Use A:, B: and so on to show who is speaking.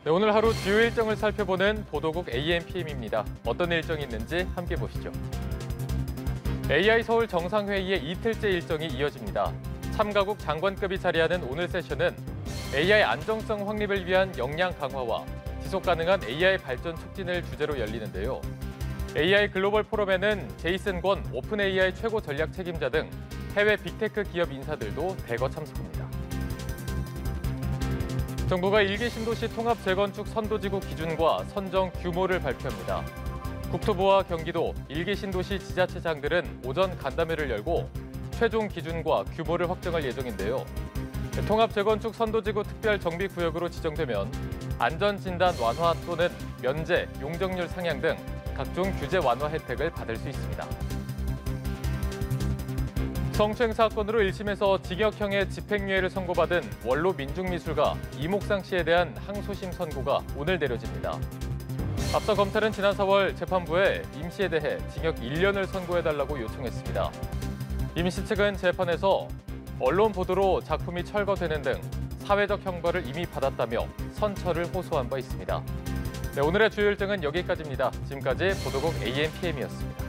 A: 네, 오늘 하루 주요 일정을 살펴보는 보도국 AMPM입니다. 어떤 일정이 있는지 함께 보시죠. AI 서울 정상회의의 이틀째 일정이 이어집니다. 참가국 장관급이 자리하는 오늘 세션은 AI 안정성 확립을 위한 역량 강화와 지속 가능한 AI 발전 촉진을 주제로 열리는데요. AI 글로벌 포럼에는 제이슨 권 오픈 AI 최고 전략 책임자 등 해외 빅테크 기업 인사들도 대거 참석합니다. 정부가 1기 신도시 통합 재건축 선도지구 기준과 선정 규모를 발표합니다. 국토부와 경기도 1기 신도시 지자체장들은 오전 간담회를 열고 최종 기준과 규모를 확정할 예정인데요. 통합 재건축 선도지구 특별 정비구역으로 지정되면 안전진단 완화 또는 면제, 용적률 상향 등 각종 규제 완화 혜택을 받을 수 있습니다. 성추행 사건으로 1심에서 징역형의 집행유예를 선고받은 원로 민중미술가 이목상 씨에 대한 항소심 선고가 오늘 내려집니다. 앞서 검찰은 지난 4월 재판부에 임 씨에 대해 징역 1년을 선고해달라고 요청했습니다. 임 씨 측은 재판에서 언론 보도로 작품이 철거되는 등 사회적 형벌을 이미 받았다며 선처를 호소한 바 있습니다. 네, 오늘의 주요 일정은 여기까지입니다. 지금까지 보도국 AMPM이었습니다.